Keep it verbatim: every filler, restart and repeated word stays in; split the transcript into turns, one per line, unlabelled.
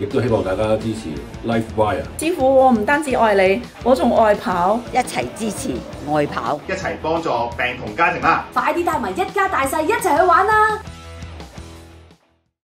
都希望大家支持 LifeWire。
師傅，我唔單止愛你，我仲愛跑，
一齊支持愛跑，
一齊幫助病童家庭啦！
快啲帶埋一家大細一齊去玩啦！